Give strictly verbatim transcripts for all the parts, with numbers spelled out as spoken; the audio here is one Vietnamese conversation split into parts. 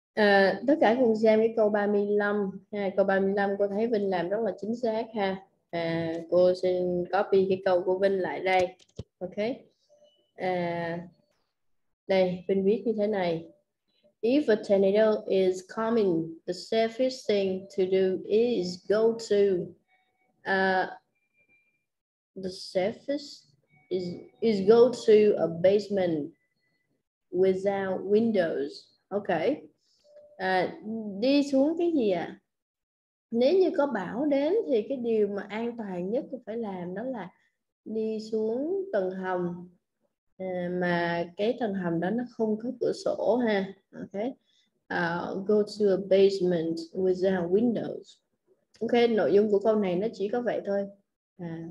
À, tất cả cùng xem cái câu ba mươi lăm ha. Câu ba mươi lăm cô thấy Vinh làm rất là chính xác ha. À, cô xin copy cái câu của Vinh lại đây. Ok. À, đây Vinh viết như thế này. If a tornado is coming, the safest thing to do is go to uh, the safest is is go to a basement without windows. Ok. À, đi xuống cái gì ạ? À? Nếu như có bão đến thì cái điều mà an toàn nhất phải làm đó là đi xuống tầng hầm à, mà cái tầng hầm đó nó không có cửa sổ ha. Ok. Uh, go to a basement without windows. Ok, nội dung của câu này nó chỉ có vậy thôi. À,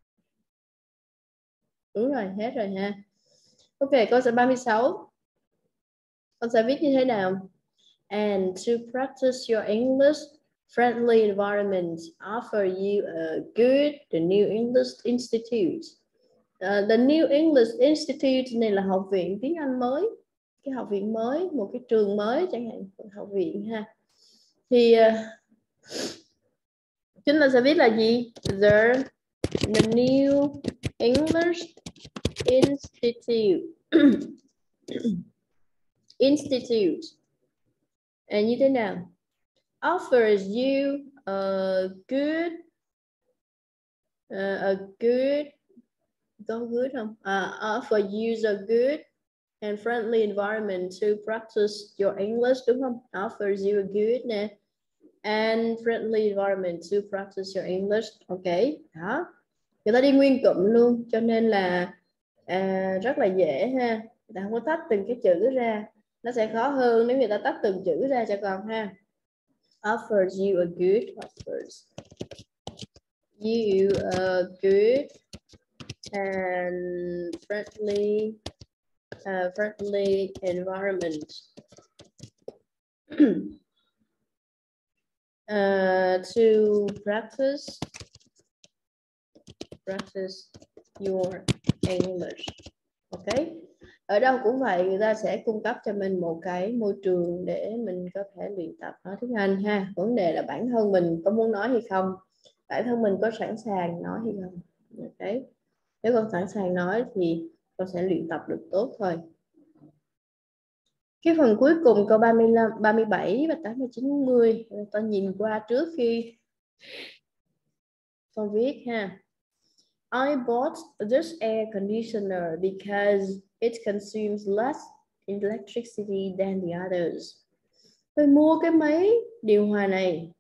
đúng rồi, hết rồi ha. Ok, câu số ba mươi sáu. Con sẽ viết như thế nào? And to practice your English, friendly environments offer you a good, the New English Institute. Uh, the New English Institute này là học viện tiếng Anh mới, cái học viện mới, một cái trường mới chẳng hạn, học viện ha. Thì uh, chúng ta sẽ viết là gì? The, the New English Institute. Institute. À, như thế nào? Offers you a good uh, a good có good không? Uh, offer you a good and friendly environment to practice your English, đúng không? Offers you a good nè and friendly environment to practice your English. Ok, đó. Người ta đi nguyên cụm luôn, cho nên là à, rất là dễ ha. Người ta không có tách từng cái chữ ra, nó sẽ khó hơn nếu người ta tách từng chữ ra cho con ha. Offers you a good, offers you a good and friendly uh, friendly environment uh, to practice practice your English. Ok, ở đâu cũng vậy, người ta sẽ cung cấp cho mình một cái môi trường để mình có thể luyện tập nói tiếng Anh ha. Vấn đề là bản thân mình có muốn nói hay không, bản thân mình có sẵn sàng nói hay không. Ok, nếu con sẵn sàng nói thì con sẽ luyện tập được tốt thôi. Cái phần cuối cùng câu ba mươi lăm, ba mươi bảy và tám mươi chín mươi ta nhìn qua trước khi con viết ha. I bought this air conditioner because it consumes less electricity than the others. Tôi mua cái máy điều hòa này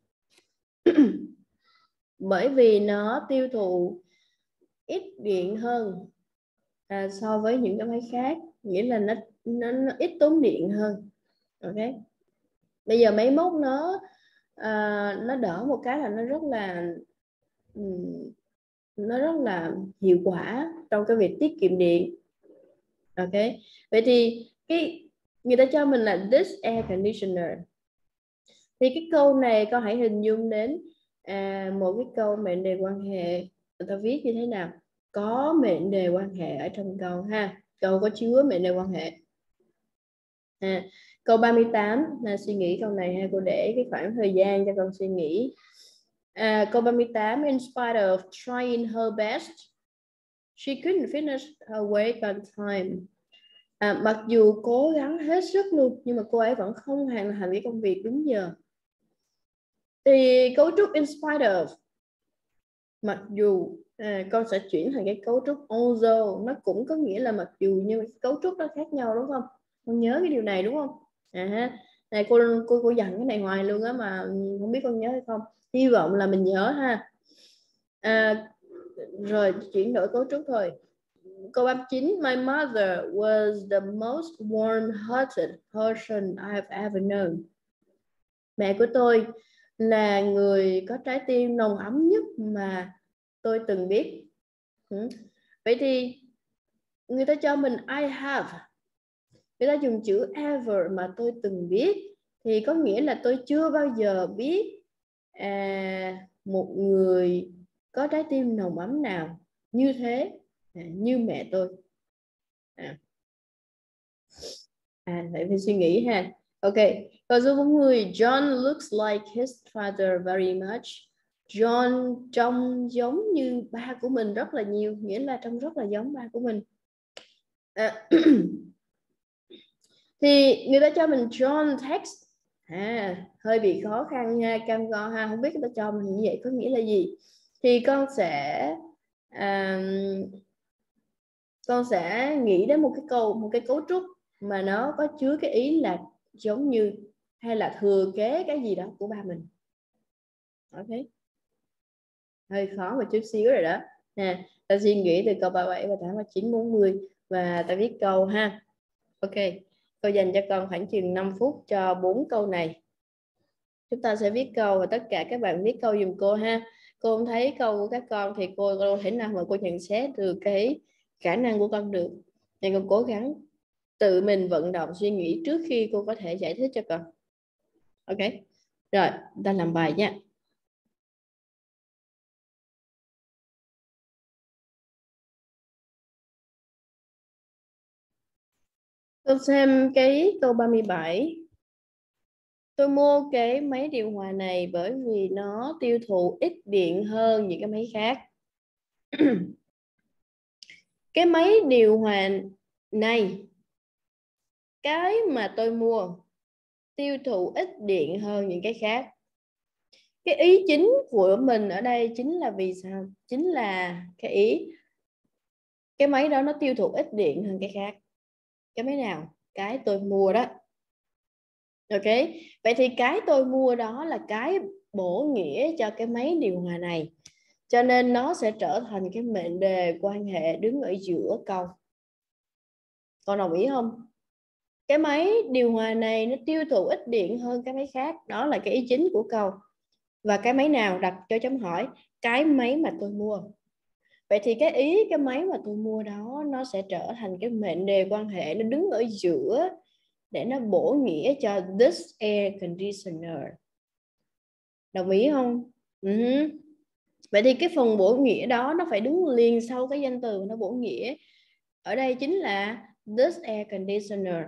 bởi vì nó tiêu thụ ít điện hơn à, so với những cái máy khác, nghĩa là nó, nó, nó ít tốn điện hơn. Ok, bây giờ máy móc nó à, nó đỡ một cái là nó rất là nó rất là hiệu quả trong cái việc tiết kiệm điện. Ok, vậy thì cái người ta cho mình là this air conditioner, thì cái câu này con hãy hình dung đến à, một cái câu mệnh đề quan hệ, người ta viết như thế nào? Có mệnh đề quan hệ ở trong câu ha, câu có chứa mệnh đề quan hệ. À, câu ba mươi tám là suy nghĩ câu này ha, cô để cái khoảng thời gian cho con suy nghĩ. À, câu ba mươi tám, in spite of trying her best, she couldn't finish her work on time. À, mặc dù cố gắng hết sức luôn nhưng mà cô ấy vẫn không hoàn thành cái công việc đúng giờ. Thì cấu trúc in spite of, mặc dù à, con sẽ chuyển thành cái cấu trúc although, nó cũng có nghĩa là mặc dù, nhưng cấu trúc nó khác nhau đúng không? Con nhớ cái điều này đúng không? À, này cô cô cô dặn cái này hoài luôn á mà không biết con nhớ hay không. Hy vọng là mình nhớ ha. À, rồi chuyển đổi cấu trúc thôi. Câu ba mươi chín, my mother was the most warm-hearted person I've ever known. Mẹ của tôi là người có trái tim nồng ấm nhất mà tôi từng biết. Ừ. Vậy thì người ta cho mình I have, người ta dùng chữ ever mà tôi từng biết, thì có nghĩa là tôi chưa bao giờ biết à, một người có trái tim nồng ấm nào như thế, à, như mẹ tôi. À, à phải, phải suy nghĩ ha. Ok, Câu số bốn mươi, John looks like his father very much. John trông giống như ba của mình rất là nhiều, nghĩa là trông rất là giống ba của mình. À, thì người ta cho mình John text, à, hơi bị khó khăn nha, cam go ha, không biết người ta cho mình như vậy có nghĩa là gì. Thì con sẽ à, con sẽ nghĩ đến một cái câu, một cái cấu trúc mà nó có chứa cái ý là giống như hay là thừa kế cái gì đó của ba mình. Ok, hơi khó một chút xíu rồi đó nè. Ta suy nghĩ từ câu ba mươi bảy và tám mươi chín, bốn mươi và ta viết câu ha. Ok, cô dành cho con khoảng chừng năm phút cho bốn câu này. Chúng ta sẽ viết câu và tất cả các bạn viết câu giùm cô ha. Cô không thấy câu của các con thì cô đâu thể nào mà cô nhận xét được cái khả năng của con được. Nên con cố gắng tự mình vận động suy nghĩ trước khi cô có thể giải thích cho con. Ok, rồi ta làm bài nha. Tôi xem cái câu ba mươi bảy. Tôi mua cái máy điều hòa này bởi vì nó tiêu thụ ít điện hơn những cái máy khác. Cái máy điều hòa này, cái mà tôi mua tiêu thụ ít điện hơn những cái khác. Cái ý chính của mình ở đây chính là vì sao? Chính là cái ý cái máy đó nó tiêu thụ ít điện hơn cái khác. Cái máy nào? Cái tôi mua đó. Ok, vậy thì cái tôi mua đó là cái bổ nghĩa cho cái máy điều hòa này, cho nên nó sẽ trở thành cái mệnh đề quan hệ đứng ở giữa câu. Con đồng ý không? Cái máy điều hòa này nó tiêu thụ ít điện hơn cái máy khác, đó là cái ý chính của câu. Và cái máy nào đặt cho chấm hỏi? Cái máy mà tôi mua. Vậy thì cái ý cái máy mà tôi mua đó nó sẽ trở thành cái mệnh đề quan hệ, nó đứng ở giữa để nó bổ nghĩa cho this air conditioner. Đồng ý không? Uh-huh. Vậy thì cái phần bổ nghĩa đó nó phải đứng liền sau cái danh từ nó bổ nghĩa. Ở đây chính là this air conditioner.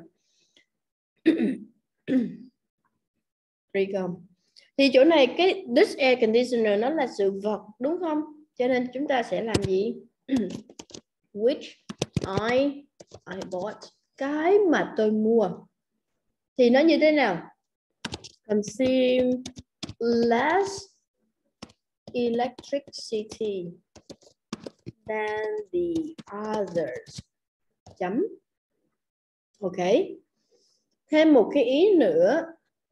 Thì chỗ này cái this air conditioner nó là sự vật đúng không? Cho nên chúng ta sẽ làm gì? Which I I bought. Cái mà tôi mua. Thì nó như thế nào? Consume less electricity than the others. Chấm. Ok. Thêm một cái ý nữa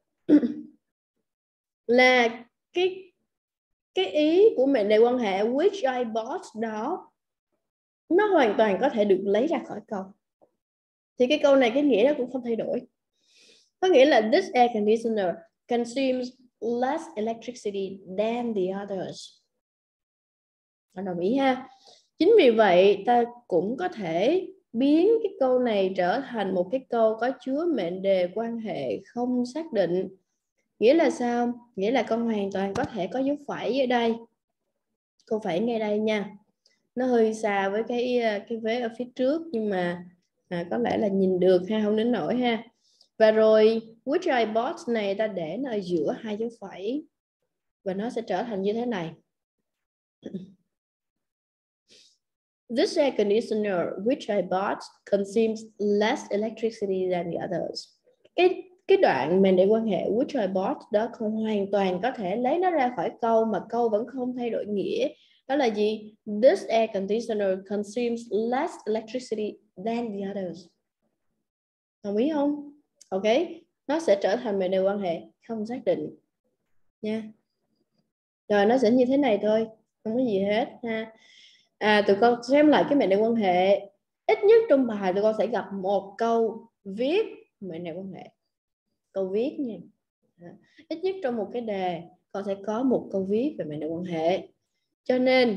là cái cái ý của mệnh đề quan hệ which I bought đó nó hoàn toàn có thể được lấy ra khỏi câu. Thì cái câu này cái nghĩa nó cũng không thay đổi. Có nghĩa là this air conditioner consumes less electricity than the others. Bạn đồng ý ha? Chính vì vậy ta cũng có thể biến cái câu này trở thành một cái câu có chứa mệnh đề quan hệ không xác định. Nghĩa là sao? Nghĩa là con hoàn toàn có thể có dấu phẩy ở đây. Câu phẩy ngay đây nha. Nó hơi xa với cái cái vế ở phía trước nhưng mà à, có lẽ là nhìn được ha, không đến nổi ha. Và rồi which I bought này ta để nó ở giữa hai dấu phẩy và nó sẽ trở thành như thế này. This air conditioner which I bought consumes less electricity than the others. Cái cái đoạn mệnh đề quan hệ which I bought đó không hoàn toàn có thể lấy nó ra khỏi câu mà câu vẫn không thay đổi nghĩa. Đó là gì? This air conditioner consumes less electricity than the others. Đồng ý không? Ok, nó sẽ trở thành mệnh đề quan hệ không xác định nha. Rồi nó sẽ như thế này thôi, không có gì hết ha. À, tụi con xem lại cái mệnh đề quan hệ. Ít nhất trong bài tụi con sẽ gặp một câu viết mệnh đề quan hệ. Câu viết nha. À, ít nhất trong một cái đề con sẽ có một câu viết về mệnh đề quan hệ. Cho nên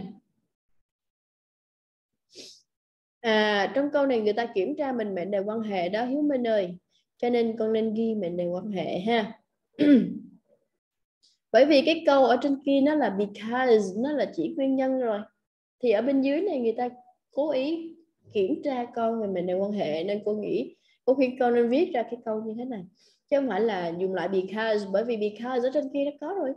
à, trong câu này người ta kiểm tra mình mệnh đề quan hệ đó Hiếu Minh ơi. Cho nên con nên ghi mệnh đề quan hệ ha. Bởi vì cái câu ở trên kia nó là because, nó là chỉ nguyên nhân rồi. Thì ở bên dưới này người ta cố ý kiểm tra con về mệnh đề quan hệ nên cô nghĩ cô khi con nên viết ra cái câu như thế này. chứ không phải là dùng lại because, bởi vì because ở trên kia nó có rồi.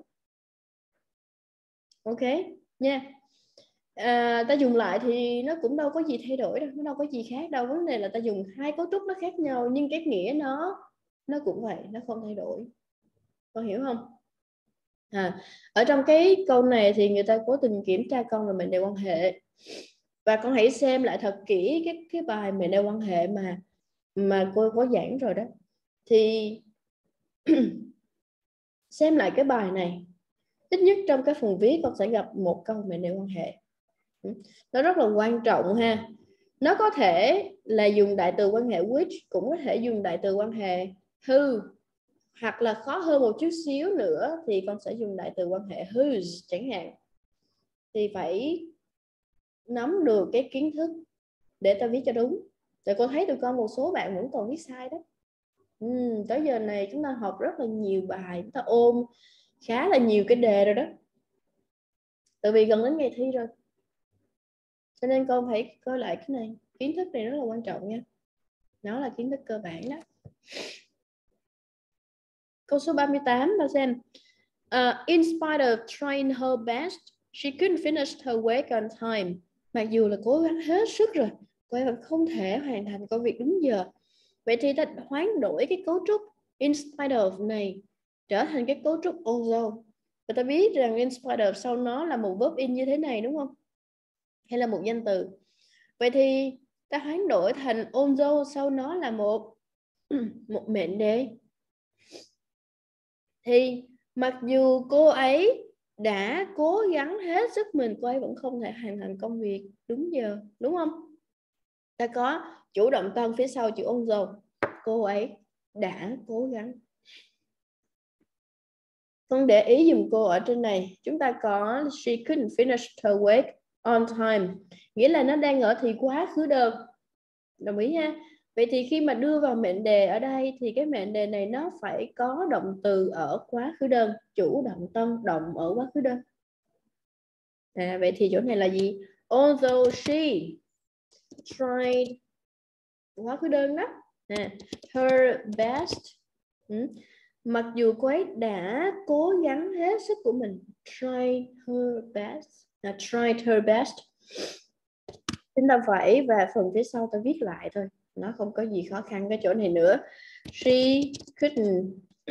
Ok nha. À, ta dùng lại thì nó cũng đâu có gì thay đổi đâu, nó đâu có gì khác đâu. Vấn đề là ta dùng hai cấu trúc nó khác nhau nhưng cái nghĩa nó nó cũng vậy, nó không thay đổi. Con hiểu không? À, ở trong cái câu này thì người ta cố tình kiểm tra con về mệnh đề quan hệ, và con hãy xem lại thật kỹ cái cái bài mệnh đề quan hệ mà mà cô có giảng rồi đó. Thì xem lại cái bài này, ít nhất trong cái phần viết con sẽ gặp một câu mệnh đề quan hệ. Nó rất là quan trọng ha. Nó có thể là dùng đại từ quan hệ which, cũng có thể dùng đại từ quan hệ who, hoặc là khó hơn một chút xíu nữa thì con sẽ dùng đại từ quan hệ whose chẳng hạn. Thì phải nắm được cái kiến thức để ta viết cho đúng. Tại con thấy tụi con một số bạn vẫn còn viết sai đó. Ừ, tới giờ này chúng ta học rất là nhiều bài, chúng ta ôm khá là nhiều cái đề rồi đó. Tại vì gần đến ngày thi rồi, cho nên con phải coi lại cái này. Kiến thức này rất là quan trọng nha. Nó là kiến thức cơ bản đó. Câu số ba mươi tám ta xem. Uh, in spite of trying her best, she couldn't finish her work on time. Mặc dù là cố gắng hết sức rồi, cô ấy vẫn không thể hoàn thành công việc đúng giờ. Vậy thì ta hoán đổi cái cấu trúc in spite of này trở thành cái cấu trúc although. Và ta biết rằng in spite of sau nó là một verb in như thế này đúng không? Hay là một danh từ. Vậy thì ta hoán đổi thành although sau nó là một một mệnh đề. Thì mặc dù cô ấy đã cố gắng hết sức mình, cô ấy vẫn không thể hoàn thành công việc đúng giờ, đúng không? Ta có chủ động tân phía sau chữ although. Cô ấy đã cố gắng. Con để ý dùm cô ở trên này, chúng ta có she couldn't finish her work on time, nghĩa là nó đang ở thì quá khứ đơn. Đồng ý ha? Vậy thì khi mà đưa vào mệnh đề ở đây thì cái mệnh đề này nó phải có động từ ở quá khứ đơn, chủ động tân động ở quá khứ đơn. À, vậy thì chỗ này là gì? Although she tried, quá khứ đơn đó. À, her best. Ừ. Mặc dù cô ấy đã cố gắng hết sức của mình. Tried her best. À, tried her best. Chúng ta phải và phần phía sau ta viết lại thôi. Nó không có gì khó khăn cái chỗ này nữa. She couldn't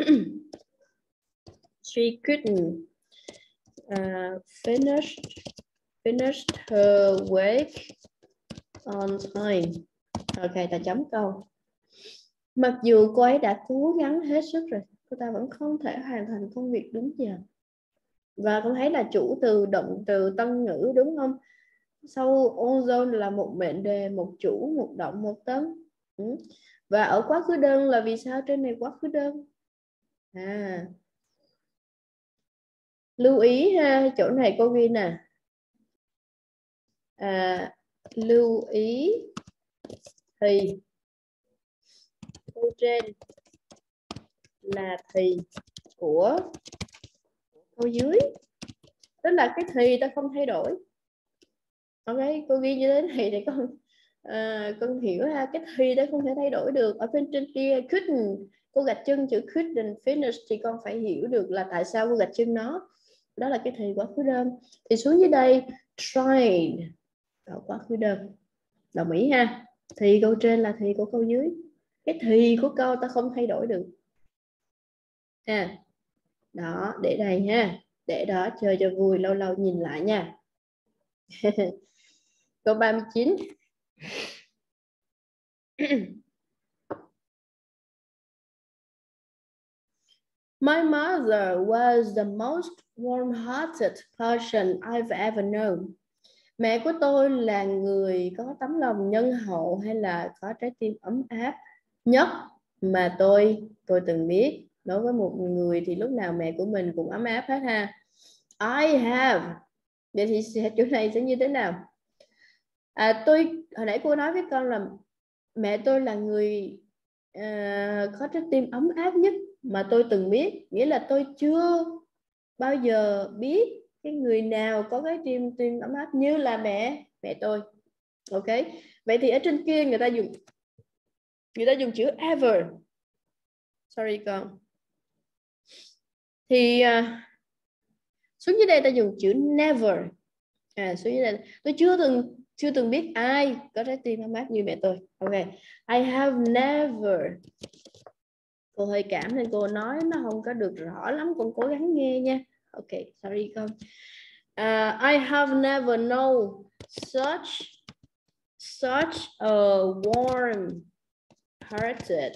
she couldn't uh, finish finish her work on time. Ok, ta chấm câu. Mặc dù cô ấy đã cố gắng hết sức rồi, cô ta vẫn không thể hoàn thành công việc đúng giờ. Và con thấy là chủ từ, động từ, tân ngữ đúng không? Sau although là một mệnh đề, một chủ, một động, một tấn. Ừ. Và ở quá khứ đơn là vì sao trên này quá khứ đơn? À, lưu ý ha, chỗ này cô ghi nè. À, lưu ý thì câu trên là thì của câu dưới, tức là cái thì ta không thay đổi. Ok, cô ghi như thế này để con à, con hiểu ha, cái thì ta không thể thay đổi được. Ở bên trên kia couldn't, cô gạch chân chữ couldn't finish thì con phải hiểu được là tại sao cô gạch chân nó. Đó là cái thì quá khứ đơn. Thì xuống dưới đây tried ở quá khứ đơn. Đồng ý ha? Thì câu trên là thì của câu dưới. Cái thì của câu ta không thay đổi được. Ha. Đó, để đây ha. Để đó chơi cho vui, lâu lâu nhìn lại nha. Câu ba mươi chín. My mother was the most warm-hearted person I've ever known. Mẹ của tôi là người có tấm lòng nhân hậu hay là có trái tim ấm áp nhất mà tôi tôi từng biết. Đối với một người thì lúc nào mẹ của mình cũng ấm áp hết ha. I have. Vậy thì chỗ này sẽ như thế nào? À, tôi hồi nãy cô nói với con là mẹ tôi là người uh, có trái tim ấm áp nhất mà tôi từng biết, nghĩa là tôi chưa bao giờ biết cái người nào có cái tim tim ấm áp như là mẹ mẹ tôi. Ok, vậy thì ở trên kia người ta dùng người ta dùng chữ ever, Sorry con. Thì uh, xuống dưới đây ta dùng chữ never. À, xuống dưới đây tôi chưa từng chưa từng biết ai có trái tim ấm áp như mẹ tôi. Ok, I have never. Cô hơi cảm nên cô nói nó không có được rõ lắm, con cố gắng nghe nha. Ok, sorry con. Uh, I have never known such such a warm hearted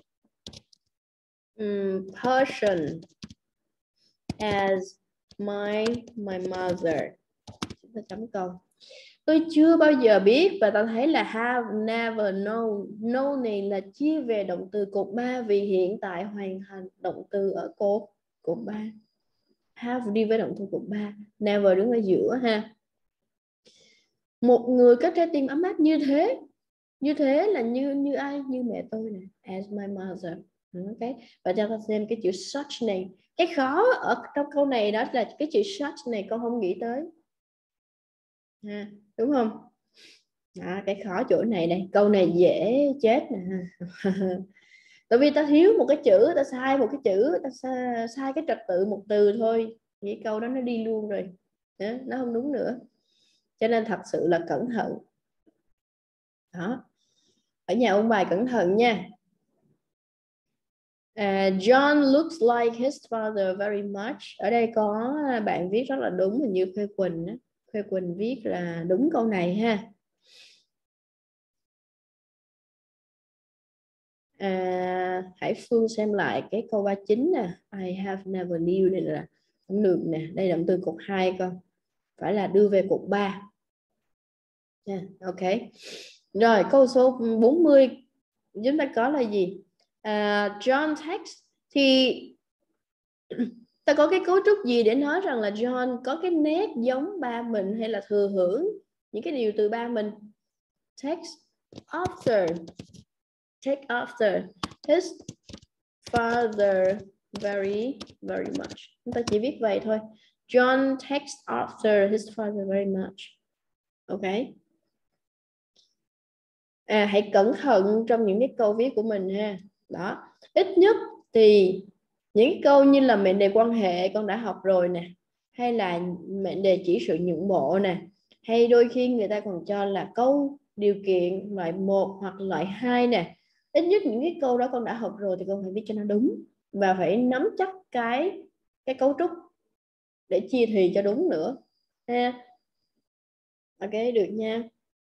um, person as my my mother. Chúng ta chấm câu. Tôi chưa bao giờ biết, và ta thấy là have never known. Know này là chia về động từ cột ba vì hiện tại hoàn thành động từ ở cột cột ba. Have đi với động từ cột ba, never đứng ở giữa ha. Một người có trái tim ấm áp như thế, như thế là như như ai? Như mẹ tôi nè, as my mother. Okay. Và cho ta xem cái chữ such này. Cái khó ở trong câu này đó là cái chữ such này con không nghĩ tới. Ha, đúng không? À, cái khó chỗ này này, câu này dễ chết nè. Tại vì ta thiếu một cái chữ, ta sai một cái chữ, ta sai, sai cái trật tự một từ thôi, thì câu đó nó đi luôn rồi, nó không đúng nữa. Cho nên thật sự là cẩn thận. Đó, ở nhà ôn bài cẩn thận nha. Uh, John looks like his father very much. Ở đây có bạn viết rất là đúng, hình như Khuê Quỳnh đó. Khuê Quỳnh viết là đúng câu này ha. À, Hải Phương xem lại cái câu ba chín nè. I have never knew này là không được nè. Đây là động từ cột hai con. Phải là đưa về cột ba. Yeah, ok. Rồi câu số bốn mươi chúng ta có là gì? Uh, John text thì ta có cái cấu trúc gì để nói rằng là John có cái nét giống ba mình hay là thừa hưởng những cái điều từ ba mình? Text after take after his father very very much. Chúng ta chỉ viết vậy thôi. John takes after his father very much. Ok. À, hãy cẩn thận trong những cái câu viết của mình ha. Đó. Ít nhất thì những cái câu như là mệnh đề quan hệ con đã học rồi nè, hay là mệnh đề chỉ sự nhượng bộ nè, hay đôi khi người ta còn cho là câu điều kiện loại một hoặc loại hai nè. Ít nhất những cái câu đó con đã học rồi thì con phải viết cho nó đúng và phải nắm chắc cái cái cấu trúc để chia thì cho đúng nữa ha. Ok, được nha.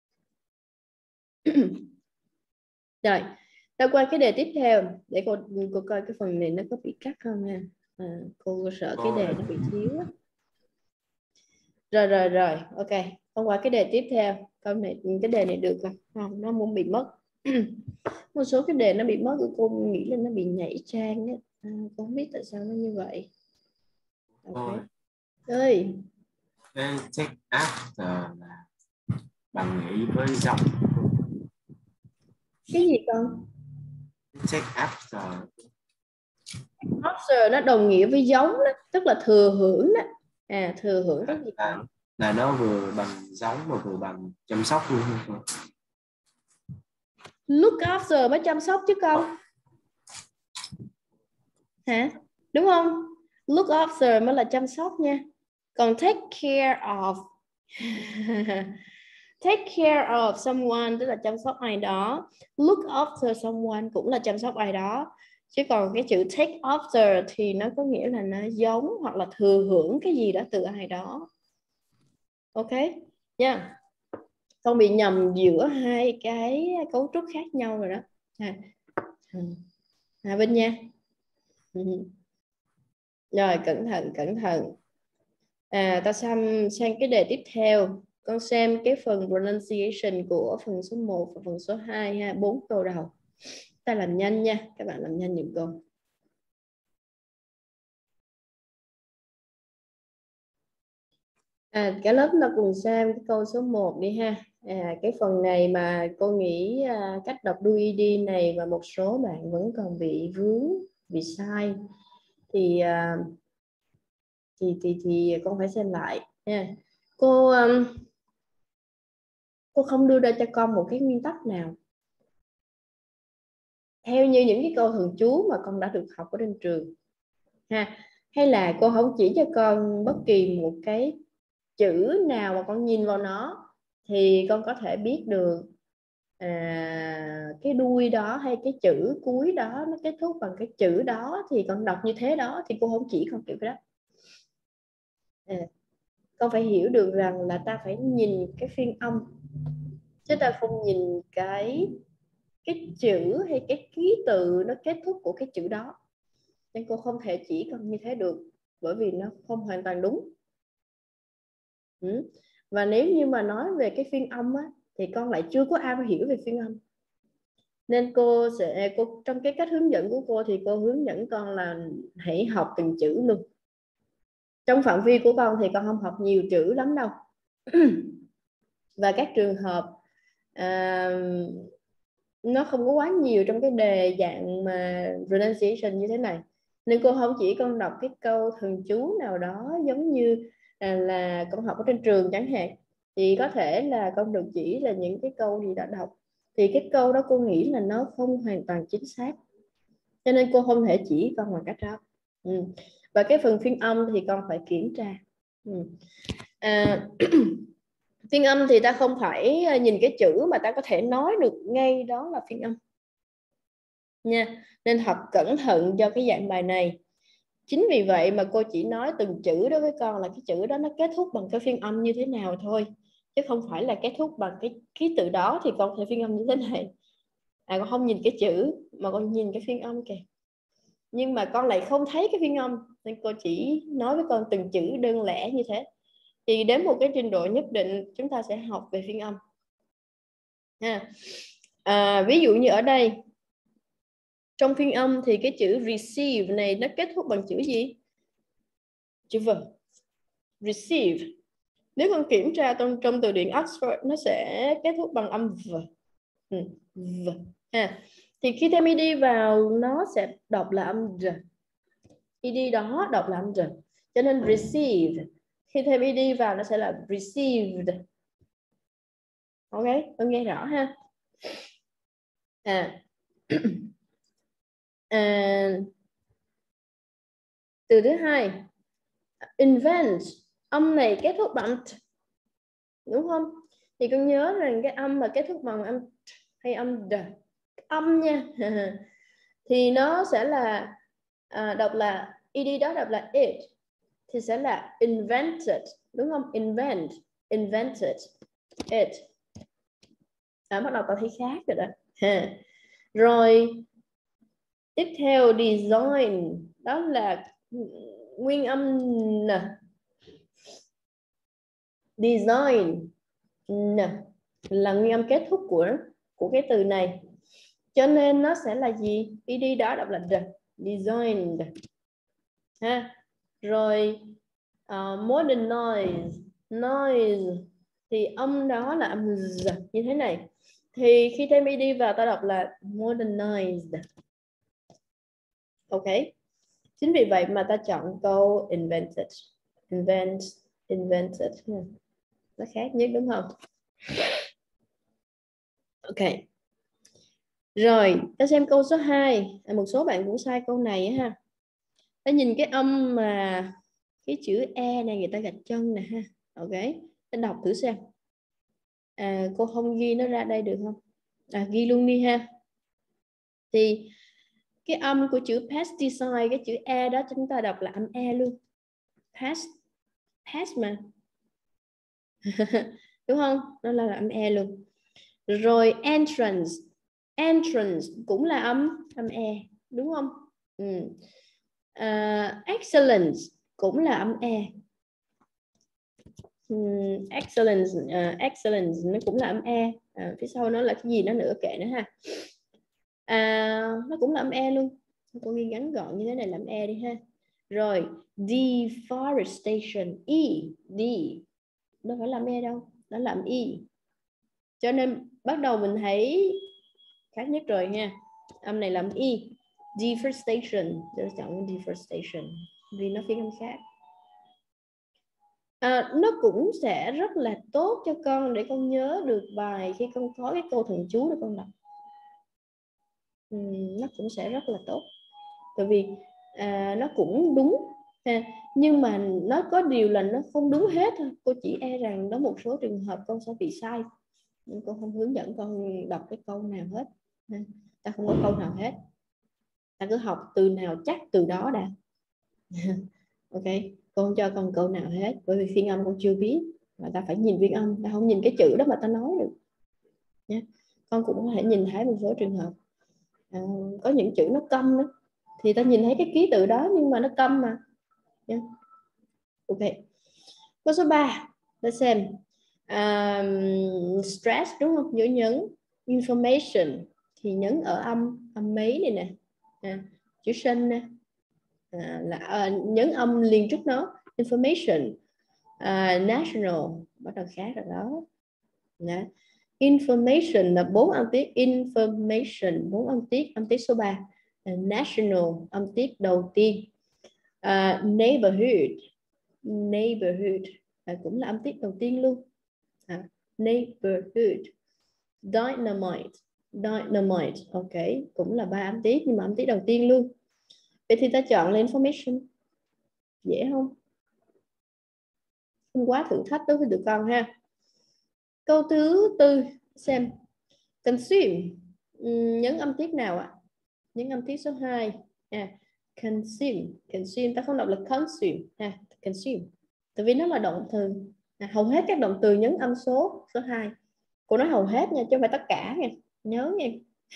Rồi, ta qua cái đề tiếp theo để cô cô coi cái phần này nó có bị cắt không nha. À, cô sợ cái đề nó bị thiếu á. Rồi rồi rồi, ok. Con qua cái đề tiếp theo. Câu này cái đề này được không? Không, nó muốn bị mất. Một số cái đề nó bị mất, cô nghĩ là nó bị nhảy trang á. À, cô không biết tại sao nó như vậy. Ok. Ơi. Cái check after là bằng nghĩ với giống. Cái gì con? Check after. After nó đồng nghĩa với giống đó, tức là thừa hưởng đó. À, thừa hưởng cái gì là, là nó vừa bằng giống mà vừa bằng chăm sóc luôn. Look after mới chăm sóc chứ con. Hả? Đúng không? Look after mới là chăm sóc nha. Còn take care of take care of someone tức là chăm sóc ai đó. Look after someone cũng là chăm sóc ai đó. Chứ còn cái chữ take after thì nó có nghĩa là nó giống hoặc là thừa hưởng cái gì đó từ ai đó. Ok nha. Yeah. Con bị nhầm giữa hai cái cấu trúc khác nhau rồi đó. À, à Vinh nha. Rồi cẩn thận cẩn thận. À, ta xem sang cái đề tiếp theo. Con xem cái phần pronunciation của phần số một và phần số hai ha, bốn câu đầu. Ta làm nhanh nha, các bạn làm nhanh giùm con. À, cả lớp nó cùng xem cái câu số một đi ha. À, cái phần này mà cô nghĩ à, cách đọc đê u i đê này và một số bạn vẫn còn bị vướng, bị sai thì à, thì thì thì con phải xem lại nha. Cô um, cô không đưa ra cho con một cái nguyên tắc nào. theo như những cái câu thần chú mà con đã được học ở trên trường ha, hay là cô không chỉ cho con bất kỳ một cái chữ nào mà con nhìn vào nó thì con có thể biết được à, cái đuôi đó hay cái chữ cuối đó nó kết thúc bằng cái chữ đó thì con đọc như thế đó, thì cô không chỉ con kiểu cái đó. À, con phải hiểu được rằng là ta phải nhìn cái phiên âm chứ ta không nhìn cái cái chữ hay cái ký tự nó kết thúc của cái chữ đó, nên cô không thể chỉ con như thế được bởi vì nó không hoàn toàn đúng. Ừ. Và nếu như mà nói về cái phiên âm á, thì con lại chưa có ai hiểu về phiên âm, nên cô sẽ cô trong cái cách hướng dẫn của cô thì cô hướng dẫn con là hãy học từng chữ luôn. Trong phạm vi của con thì con không học nhiều chữ lắm đâu. Và các trường hợp à, nó không có quá nhiều trong cái đề dạng mà pronunciation như thế này, nên cô không chỉ con đọc cái câu thần chú nào đó giống như là, là con học ở trên trường chẳng hạn, thì có thể là con được chỉ là những cái câu gì đã đọc, thì cái câu đó cô nghĩ là nó không hoàn toàn chính xác, cho nên cô không thể chỉ con bằng cách đó. Ừ. Và cái phần phiên âm thì con phải kiểm tra. Ừ. À, phiên âm thì ta không phải nhìn cái chữ mà ta có thể nói được ngay đó là phiên âm nha, nên học cẩn thận cho cái dạng bài này. Chính vì vậy mà cô chỉ nói từng chữ đó với con là cái chữ đó nó kết thúc bằng cái phiên âm như thế nào thôi, chứ không phải là kết thúc bằng cái ký tự đó thì con phải phiên âm như thế này. À, con không nhìn cái chữ mà con nhìn cái phiên âm kìa, nhưng mà con lại không thấy cái phiên âm nên cô chỉ nói với con từng chữ đơn lẻ như thế. Thì đến một cái trình độ nhất định chúng ta sẽ học về phiên âm ha. À, ví dụ như ở đây trong phiên âm thì cái chữ receive này nó kết thúc bằng chữ gì? Chữ V. Receive. Nếu con kiểm tra trong trong từ điển Oxford nó sẽ kết thúc bằng âm V. Ừ. V. Ha. Thì khi thêm ed vào nó sẽ đọc là âm R. ed đó đọc là âm R. Cho nên receive khi thêm ed vào nó sẽ là received. Ok, con nghe rõ ha. À. à từ thứ hai invent, âm này kết thúc bằng t, đúng không? Thì con nhớ rằng cái âm mà kết thúc bằng âm t hay âm d, âm nha thì nó sẽ là à, đọc là ed đó đọc là it thì sẽ là invented, đúng không? Invent, invented, it. À, bắt đầu tao thấy khác rồi đó. Rồi tiếp theo design, đó là nguyên âm nè, design nè là nguyên âm kết thúc của của cái từ này, cho nên nó sẽ là gì? ed đó đọc là the, designed ha. Rồi uh, modernize, noise thì âm đó là âm z như thế này, thì khi thêm ed vào ta đọc là modernized. Ok, chính vì vậy mà ta chọn câu invented, invent, invented, nó khác nhất đúng không? Ok, rồi ta xem câu số hai. À, một số bạn cũng sai câu này ha. Ta nhìn cái âm mà cái chữ e này người ta gạch chân nè ha. Ok, ta đọc thử xem. À, cô không ghi nó ra đây được không? À, ghi luôn đi ha. Thì cái âm của chữ pesticide, cái chữ e đó chúng ta đọc là âm e luôn. Pest, pest mà đúng không? Nó là âm e luôn. Rồi entrance, entrance cũng là âm âm e, đúng không? Ừ. Uh, excellence cũng là âm e. Um, excellence, uh, excellence nó cũng là âm e. À, phía sau nó là cái gì nó nữa kệ nữa ha. À, nó cũng là âm e luôn. Cô ghi ngắn gọn như thế này làm e đi ha. Rồi deforestation, e, d đâu phải làm e đâu, nó làm e, cho nên bắt đầu mình thấy khác nhất rồi nha. Âm này làm e, deforestation, tôi chọn deforestation vì nó phiên âm khác. À, nó cũng sẽ rất là tốt cho con để con nhớ được bài khi con có cái câu thần chú để con đọc. nó cũng sẽ rất là tốt. Tại vì à, nó cũng đúng ha, nhưng mà nó có điều là nó không đúng hết thôi. Cô chỉ e rằng có một số trường hợp con sẽ bị sai, nhưng cô không hướng dẫn con đọc cái câu nào hết ha. Ta không có câu nào hết, ta cứ học từ nào chắc từ đó đã. Ok, cô không cho con câu nào hết, bởi vì phiên âm con chưa biết, mà ta phải nhìn phiên âm, ta không nhìn cái chữ đó mà ta nói được nhé. Con cũng có thể nhìn thấy một số trường hợp à, có những chữ nó câm đó, thì ta nhìn thấy cái ký tự đó nhưng mà nó câm mà nhé. Ok, câu số ba, ta xem um, stress đúng không, nhớ nhấn information thì nhấn ở âm âm mấy này nè, à, chữ sinh nè, à, là à, nhấn âm liền trước nó, information, à, national bắt đầu khác rồi đó. Nè. Information là bốn âm tiết, information bốn âm tiết, âm tiết số ba. National âm tiết đầu tiên. uh, neighborhood neighborhood à, cũng là âm tiết đầu tiên luôn. à, neighborhood. Dynamite dynamite ok, cũng là ba âm tiết nhưng mà âm tiết đầu tiên luôn. Vậy thì ta chọn là information, dễ không? Không quá thử thách đối với tụi con ha. Câu thứ tư, xem consume, nhấn âm tiết nào ạ? Nhấn âm tiết số hai. À, consume, consume ta không đọc là consume ha, consume. Tại vì nó là động từ. À, hầu hết các động từ nhấn âm số số hai. Cô nói hầu hết nha, chứ không phải tất cả nha, nhớ nha.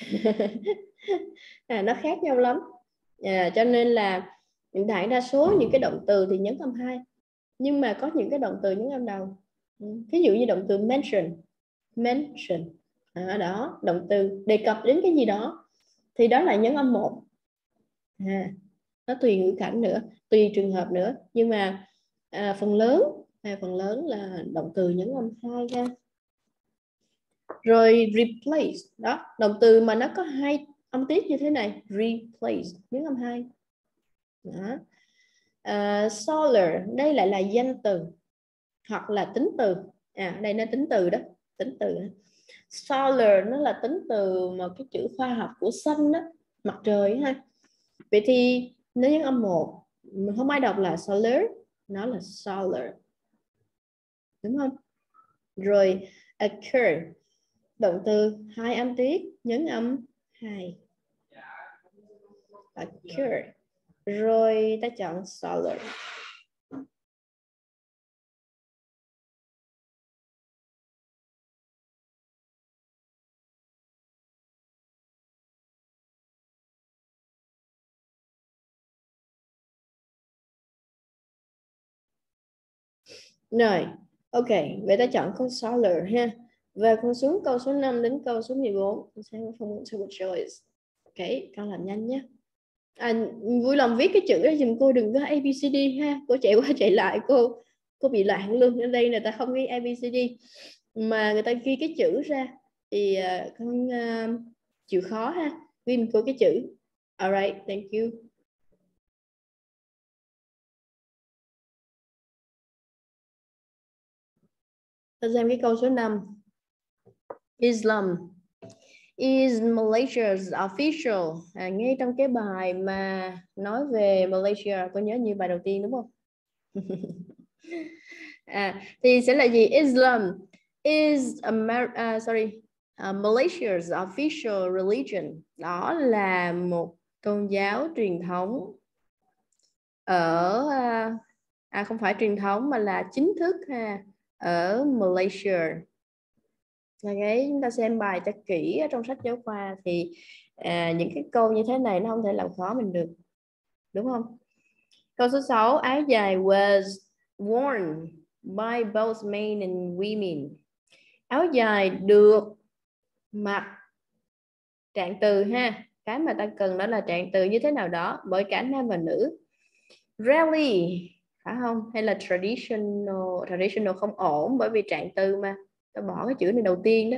À, nó khác nhau lắm. À, cho nên là đại đa số những cái động từ thì nhấn âm hai, nhưng mà có những cái động từ nhấn âm đầu. Ví dụ như động từ mention, mention à, đó, động từ đề cập đến cái gì đó thì đó là nhấn âm một. À, nó tùy ngữ cảnh nữa, tùy trường hợp nữa, nhưng mà à, phần lớn à, phần lớn là động từ nhấn âm hai ha. Rồi replace, đó, động từ mà nó có hai âm tiết như thế này, replace nhấn âm hai. Đó. Uh, solar đây lại là danh từ hoặc là tính từ. À, đây nó tính từ đó, tính từ đó. Solar nó là tính từ mà cái chữ khoa học của sun đó, mặt trời ha. Vậy thì nếu nhấn âm một, không ai đọc là solar, nó là solar, đúng không? Rồi occur, động từ hai âm tiết, nhấn âm hai, occur. Rồi ta chọn solar. Rồi, ok, vậy ta chọn con solar ha. Và con xuống câu số năm đến câu số mười bốn. Choice. Ok, con làm nhanh nhé. À, vui lòng viết cái chữ đó dùm cô, đừng có A B C D ha. Cô chạy qua chạy lại cô cô bị loạn luôn. Ở đây người ta không ghi A B C D mà người ta ghi cái chữ ra thì uh, con uh, chịu khó ha. Ghi cô cái chữ. Alright, thank you. Ta xem cái câu số năm. Islam is Malaysia's official. À, ngay trong cái bài mà nói về Malaysia, có nhớ như bài đầu tiên đúng không? À, thì sẽ là gì? Islam is Amer uh, sorry uh, Malaysia's official religion. Đó là một tôn giáo truyền thống ở uh, à không phải truyền thống mà là chính thức ha, ở Malaysia. Okay, chúng ta xem bài cho kỹ ở trong sách giáo khoa thì à, những cái câu như thế này nó không thể làm khó mình được, đúng không? Câu số sáu, áo dài was worn by both men and women. Áo dài được mặc, trạng từ ha, cái mà ta cần đó là trạng từ như thế nào đó bởi cả nam và nữ. Rarely, phải không? Hay là traditional? Traditional không ổn bởi vì trạng từ mà, ta bỏ cái chữ này đầu tiên đó.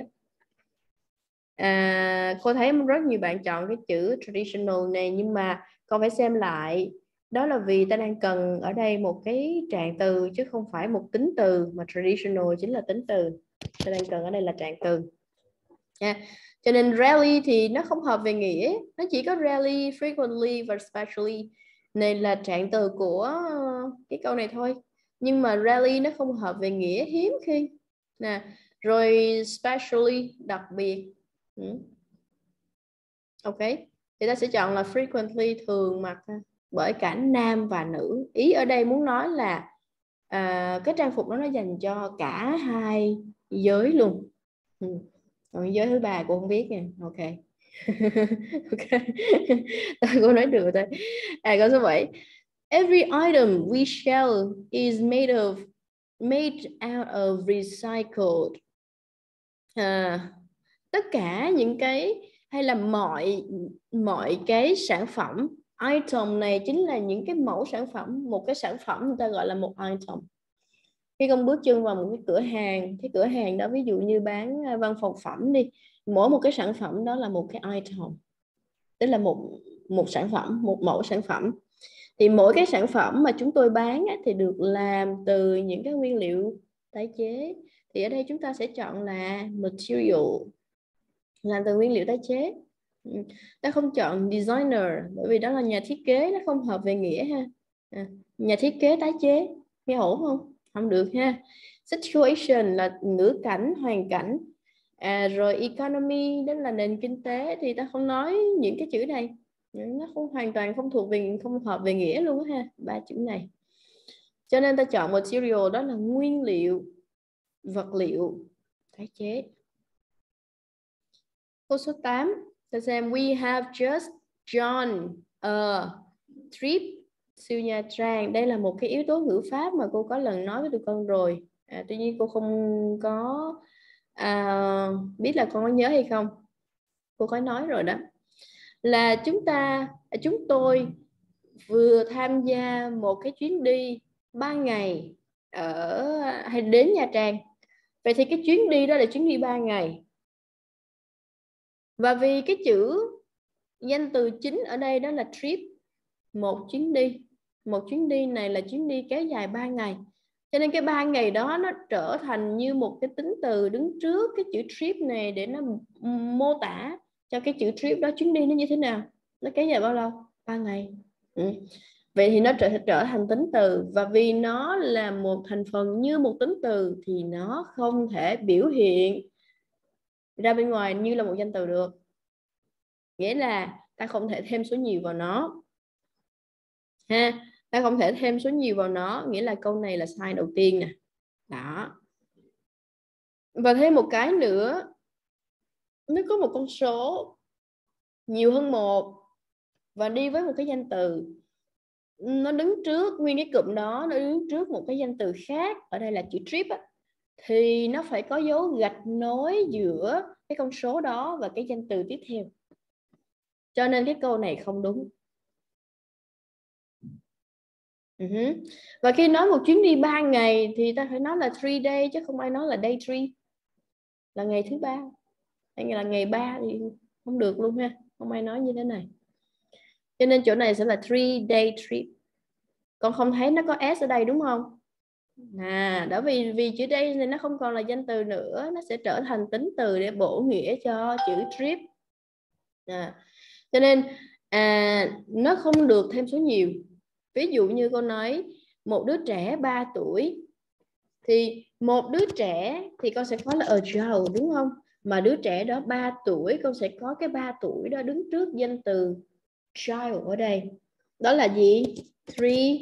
À, cô thấy rất nhiều bạn chọn cái chữ traditional này, nhưng mà con phải xem lại, đó là vì ta đang cần ở đây một cái trạng từ chứ không phải một tính từ, mà traditional chính là tính từ, ta đang cần ở đây là trạng từ. Yeah. Cho nên rarely thì nó không hợp về nghĩa, nó chỉ có rarely, frequently và especially này là trạng từ của cái câu này thôi. Nhưng mà rarely nó không hợp về nghĩa, hiếm khi nè. Rồi especially, đặc biệt. Ừ. Ok, thì ta sẽ chọn là frequently, thường mặc bởi cả nam và nữ. Ý ở đây muốn nói là à, cái trang phục đó nó dành cho cả hai giới luôn. Ừ. Còn giới thứ ba cô không biết nha. Ok. Ok. Cô nói được thôi. À, câu số bảy. Every item we sell is made of made out of recycled. À, tất cả những cái hay là mọi mọi cái sản phẩm, item này chính là những cái mẫu sản phẩm. Một cái sản phẩm người ta gọi là một item. Khi con bước chân vào một cái cửa hàng, cái cửa hàng đó ví dụ như bán văn phòng phẩm đi, mỗi một cái sản phẩm đó là một cái item, tức là một một sản phẩm, một mẫu sản phẩm. Thì mỗi cái sản phẩm mà chúng tôi bán á, thì được làm từ những cái nguyên liệu tái chế. Thì ở đây chúng ta sẽ chọn là material, làm từ nguyên liệu tái chế. Ta không chọn designer bởi vì đó là nhà thiết kế, nó không hợp về nghĩa ha. À, nhà thiết kế tái chế nghe ổn không? Không được ha. Situation là ngữ cảnh, hoàn cảnh. À, rồi economy đó là nền kinh tế, thì ta không nói những cái chữ này, nó không hoàn toàn không thuộc về, không hợp về nghĩa luôn ha, ba chữ này. Cho nên ta chọn material, đó là nguyên liệu, vật liệu tái chế. Câu số tám, ta xem we have just joined a trip siêu Nha Trang. Đây là một cái yếu tố ngữ pháp mà cô có lần nói với tụi con rồi. À, tuy nhiên cô không có à, biết là con có nhớ hay không. Cô có nói rồi đó. Là chúng ta, chúng tôi vừa tham gia một cái chuyến đi ba ngày ở hay đến Nha Trang. Vậy thì cái chuyến đi đó là chuyến đi ba ngày. Và vì cái chữ danh từ chính ở đây đó là trip, một chuyến đi. Một chuyến đi này là chuyến đi kéo dài ba ngày. Cho nên cái ba ngày đó nó trở thành như một cái tính từ đứng trước cái chữ trip này để nó mô tả cho cái chữ trip đó, chuyến đi nó như thế nào. Nó kéo dài bao lâu? ba ngày. Ừ. Vậy thì nó trở, trở thành tính từ. Và vì nó là một thành phần như một tính từ thì nó không thể biểu hiện ra bên ngoài như là một danh từ được. Nghĩa là ta không thể thêm số nhiều vào nó ha, ta không thể thêm số nhiều vào nó, nghĩa là câu này là sai đầu tiên nè. Đó. Và thêm một cái nữa, nó có một con số nhiều hơn một và đi với một cái danh từ, nó đứng trước nguyên cái cụm đó, nó đứng trước một cái danh từ khác, ở đây là chữ trip á, thì nó phải có dấu gạch nối giữa cái con số đó và cái danh từ tiếp theo. Cho nên cái câu này không đúng. Uh-huh. Và khi nói một chuyến đi ba ngày thì ta phải nói là three day, chứ không ai nói là day three, là ngày thứ ba hay là ngày ba thì không được luôn ha, không ai nói như thế này. Cho nên chỗ này sẽ là three day trip. Con không thấy nó có s ở đây đúng không? À, đó vì vì chữ day này nó không còn là danh từ nữa, nó sẽ trở thành tính từ để bổ nghĩa cho chữ trip. À, cho nên à, nó không được thêm số nhiều. Ví dụ như cô nói một đứa trẻ ba tuổi, thì một đứa trẻ thì con sẽ có là a child đúng không? Mà đứa trẻ đó ba tuổi, con sẽ có cái ba tuổi đó đứng trước danh từ child ở đây. Đó là gì? Three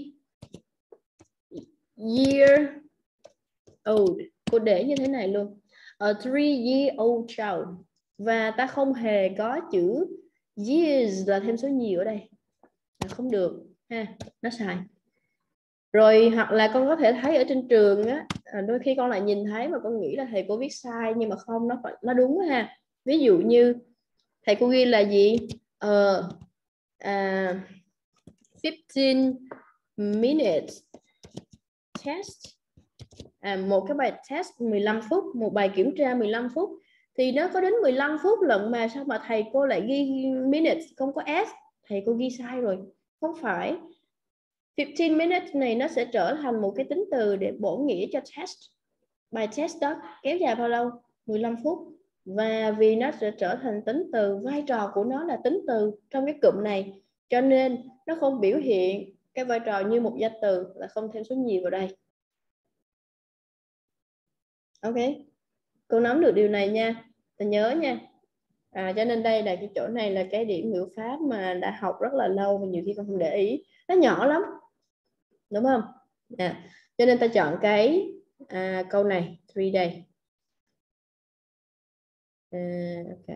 year old. Cô để như thế này luôn. A three year old child. Và ta không hề có chữ years là thêm số nhiều ở đây. Là không được ha, nó sai. Rồi hoặc là con có thể thấy ở trên trường á, đôi khi con lại nhìn thấy mà con nghĩ là thầy cô viết sai, nhưng mà không, nó nó đúng ha. Ví dụ như thầy cô ghi là gì? Ờ uh, uh, fifteen minutes test. À, một cái bài test mười lăm phút, một bài kiểm tra mười lăm phút, thì nó có đến mười lăm phút lận mà sao mà thầy cô lại ghi minutes không có s? Thầy cô ghi sai rồi. Không phải. fifteen minutes này nó sẽ trở thành một cái tính từ để bổ nghĩa cho test. Bài test đó kéo dài bao lâu? mười lăm phút. Và vì nó sẽ trở thành tính từ, vai trò của nó là tính từ trong cái cụm này, cho nên nó không biểu hiện cái vai trò như một danh từ, là không thêm số nhiều vào đây. Ok, cô nắm được điều này nha, ta nhớ nha. À, cho nên đây là cái chỗ này là cái điểm ngữ pháp mà đã học rất là lâu và nhiều khi con không để ý, nó nhỏ lắm, đúng không? À, cho nên ta chọn cái à, câu này three đây. À, ok.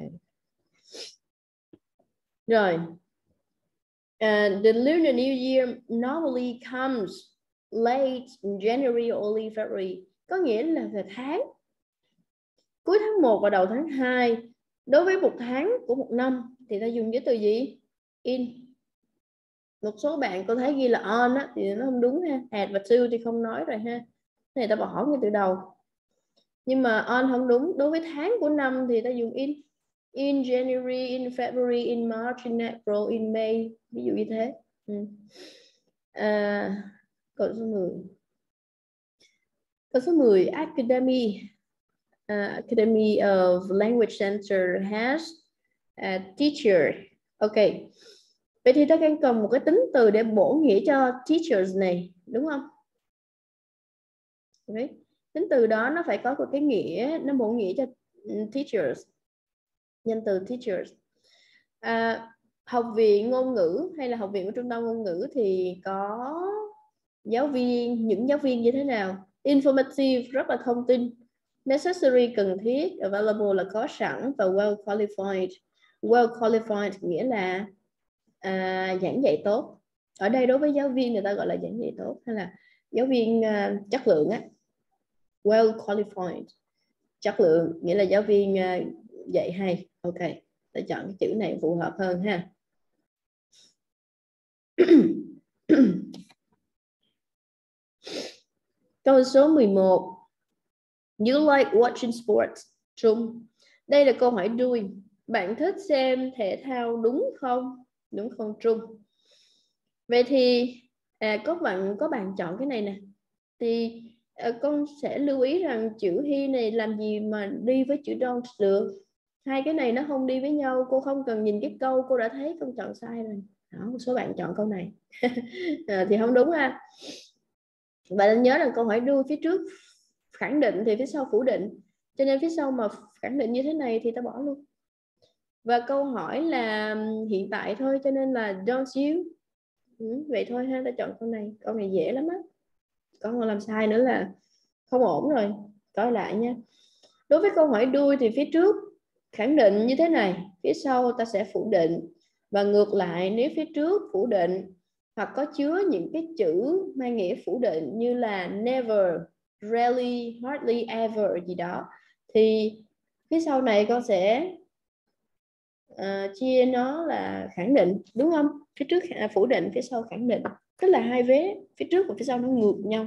Rồi. Uh, the Lunar New Year normally comes late in January or early February. Có nghĩa là về tháng cuối tháng một và đầu tháng hai. Đối với một tháng của một năm thì ta dùng cái từ gì? In. Một số bạn có thấy ghi là on á, thì nó không đúng ha. At và to thì không nói rồi ha. Này ta bỏ ngay từ đầu. Nhưng mà on không đúng. Đối với tháng của năm thì ta dùng in. In January, in February, in March, in April, in May. Ví dụ như thế. Ừ. À, câu số mười. Câu số mười, Academy. Uh, Academy of Language Center has a teacher. Ok. Vậy thì ta đang cần một cái tính từ để bổ nghĩa cho teachers này, đúng không? Okay. Tính từ đó nó phải có một cái nghĩa, nó bổ nghĩa cho teachers. Nhân từ teachers. À, học viện ngôn ngữ hay là học viện của trung tâm ngôn ngữ thì có giáo viên, những giáo viên như thế nào? Informative, rất là thông tin. Necessary, cần thiết. Available là có sẵn. Và well qualified. Well qualified nghĩa là à, giảng dạy tốt. Ở đây đối với giáo viên người ta gọi là giảng dạy tốt, hay là giáo viên uh, chất lượng á. Well qualified, chất lượng nghĩa là giáo viên uh, dạy hay. Ok, ta chọn cái chữ này phù hợp hơn ha. Câu số mười một. You like watching sports? Trung. Đây là câu hỏi đuôi. Bạn thích xem thể thao đúng không? Đúng không Trung? Vậy thì à, có bạn có bạn chọn cái này nè. Thì à, con sẽ lưu ý rằng chữ he này làm gì mà đi với chữ don't được. Hai cái này nó không đi với nhau. Cô không cần nhìn cái câu cô đã thấy con chọn sai rồi. Đó, một số bạn chọn câu này. À, thì không đúng ha. Bạn nhớ rằng câu hỏi đuôi phía trước khẳng định thì phía sau phủ định, cho nên phía sau mà khẳng định như thế này thì ta bỏ luôn. Và câu hỏi là hiện tại thôi, cho nên là don't you. Ừ, vậy thôi ha, ta chọn câu này. Câu này dễ lắm á. Con làm sai nữa là không ổn rồi. Coi lại nha. Đối với câu hỏi đuôi thì phía trước khẳng định như thế này, phía sau ta sẽ phủ định. Và ngược lại, nếu phía trước phủ định hoặc có chứa những cái chữ mang nghĩa phủ định như là never, rarely, hardly ever gì đó, thì phía sau này con sẽ uh, chia nó là khẳng định, đúng không? Phía trước phủ định, phía sau khẳng định, tức là hai vế, phía trước và phía sau nó ngược nhau.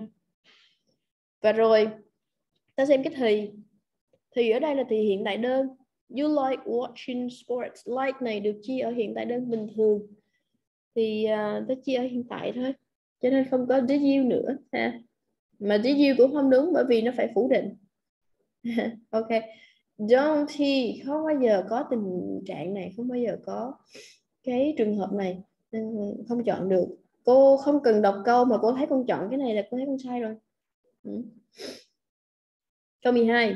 Và rồi ta xem cái thì. Thì ở đây là thì hiện tại đơn. You like watching sports. Like này được chia ở hiện tại đơn bình thường, thì uh, ta chia ở hiện tại thôi, cho nên không có did you nữa ha. Mà did you cũng không đúng bởi vì nó phải phủ định. Ok. Don't he, không bao giờ có tình trạng này, không bao giờ có cái trường hợp này, nên không chọn được. Cô không cần đọc câu mà cô thấy con chọn cái này là cô thấy con sai rồi. Ừ. Câu mười hai.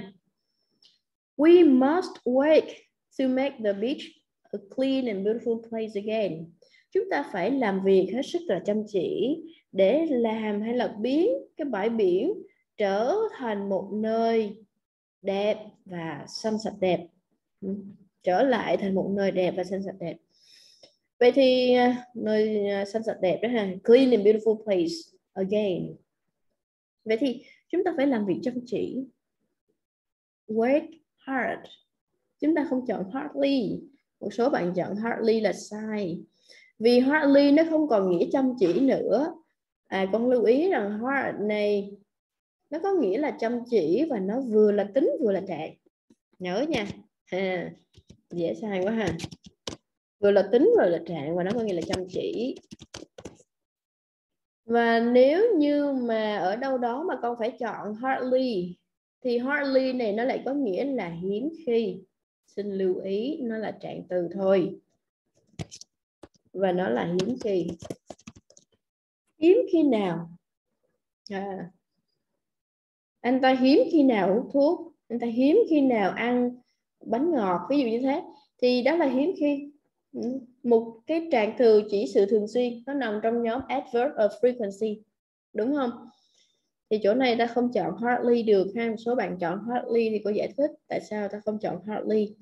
We must work to make the beach a clean and beautiful place again. Chúng ta phải làm việc hết sức là chăm chỉ để làm hay là biến cái bãi biển trở thành một nơi đẹp và xanh sạch đẹp. Trở lại thành một nơi đẹp và xanh sạch đẹp. Vậy thì nơi xanh sạch đẹp đó ha, clean and beautiful place again. Vậy thì chúng ta phải làm việc chăm chỉ. Work hard. Chúng ta không chọn hardly. Một số bạn chọn hardly là sai. Vì hardly nó không còn nghĩa chăm chỉ nữa. À, con lưu ý rằng hard này nó có nghĩa là chăm chỉ và nó vừa là tính vừa là trạng. Nhớ nha. À, dễ sai quá ha. Vừa là tính vừa là trạng và nó có nghĩa là chăm chỉ. Và nếu như mà ở đâu đó mà con phải chọn hardly thì hardly này nó lại có nghĩa là hiếm khi. xin lưu ý nó là trạng từ thôi. Và nó là hiếm khi. Hiếm khi nào? À, anh ta hiếm khi nào hút thuốc, anh ta hiếm khi nào ăn bánh ngọt, ví dụ như thế. Thì đó là hiếm khi. Một cái trạng từ chỉ sự thường xuyên, nó nằm trong nhóm adverb of frequency, đúng không? Thì chỗ này ta không chọn hardly được ha. Một số bạn chọn hardly thì có giải thích tại sao ta không chọn hardly.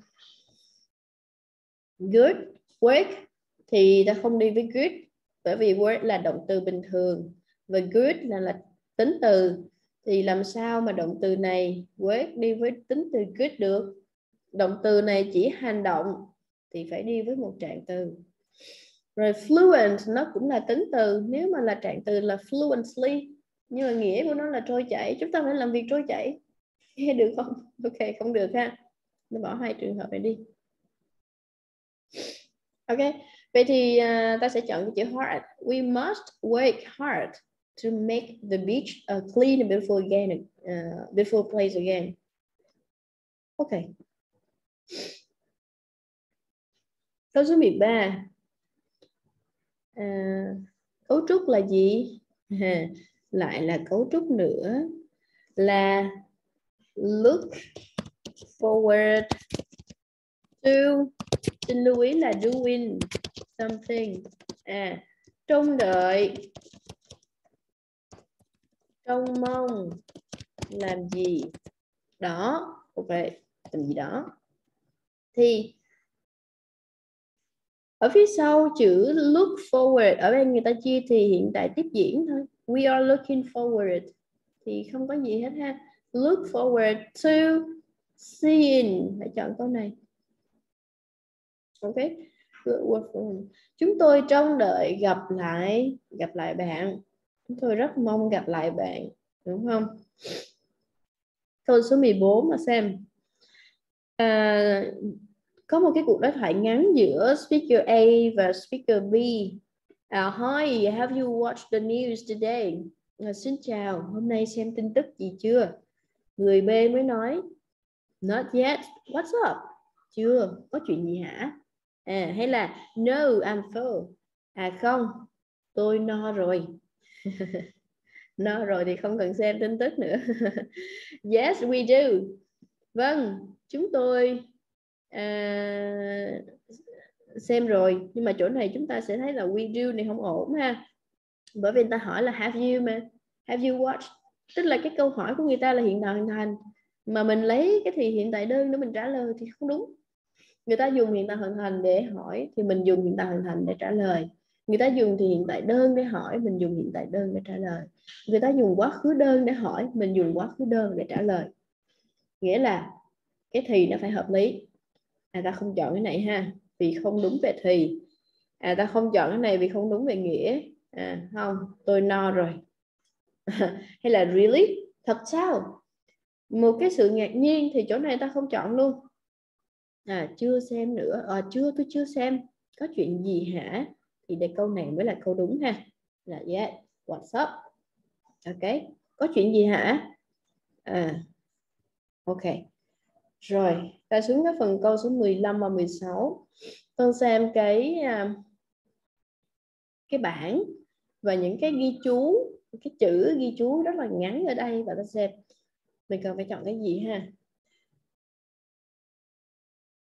Good work thì ta không đi với good, bởi vì work là động từ bình thường và good là, là tính từ. Thì làm sao mà động từ này work đi với tính từ good được? Động từ này chỉ hành động thì phải đi với một trạng từ. Rồi fluent nó cũng là tính từ, nếu mà là trạng từ là fluently, nhưng mà nghĩa của nó là trôi chảy, chúng ta phải làm việc trôi chảy. Nghe được không? Ok, không được ha. Nó bỏ hai trường hợp này đi. Ok, vậy thì uh, ta sẽ chọn cái chữ hard. We must work hard to make the beach a clean and beautiful again, uh, beautiful place again. Ok. Câu số mười ba. À, cấu trúc là gì? À, lại là cấu trúc nữa, là look forward to. Xin lưu ý là doing something. À, trông đợi, trông mong làm gì đó. Ok, làm gì đó. Thì ở phía sau chữ look forward, ở bên người ta chia thì hiện tại tiếp diễn thôi. We are looking forward thì không có gì hết ha. Look forward to seeing, hãy chọn câu này. Ok, chúng tôi trông đợi gặp lại gặp lại bạn. Chúng tôi rất mong gặp lại bạn, đúng không? Câu số mười bốn mà xem. À, có một cái cuộc đối thoại ngắn giữa speaker A và speaker B. Uh, Hi, have you watched the news today? Uh, xin chào, hôm nay xem tin tức gì chưa? Người B mới nói, Not yet, what's up? Chưa, có chuyện gì hả? À, hay là No, I'm full. À không, tôi no rồi. No rồi thì không cần xem tin tức nữa. Yes, we do. Vâng, chúng tôi à, xem rồi. Nhưng mà chỗ này chúng ta sẽ thấy là we do này không ổn ha. Bởi vì người ta hỏi là have you mà. Have you watched? Tức là cái câu hỏi của người ta là hiện tại hoàn thành. Mà mình lấy cái thì hiện tại đơn để mình trả lời thì không đúng. Người ta dùng hiện tại hoàn thành để hỏi thì mình dùng hiện tại hoàn thành để trả lời. Người ta dùng thì hiện tại đơn để hỏi, mình dùng hiện tại đơn để trả lời. Người ta dùng quá khứ đơn để hỏi, mình dùng quá khứ đơn để trả lời. Nghĩa là cái thì nó phải hợp lý. À, ta không chọn cái này ha, vì không đúng về thì. À, ta không chọn cái này vì không đúng về nghĩa. À, không, tôi no rồi. Hay là really? Thật sao? Một cái sự ngạc nhiên thì chỗ này ta không chọn luôn. À, chưa xem nữa. À, chưa, tôi chưa xem. Có chuyện gì hả? Thì để câu này mới là câu đúng ha. Là yeah, what's up? Ok, có chuyện gì hả? À, ok. Rồi, ta xuống cái phần câu số mười lăm và mười sáu. Con xem cái cái bảng và những cái ghi chú, cái chữ ghi chú rất là ngắn ở đây, và ta xem mình cần phải chọn cái gì ha.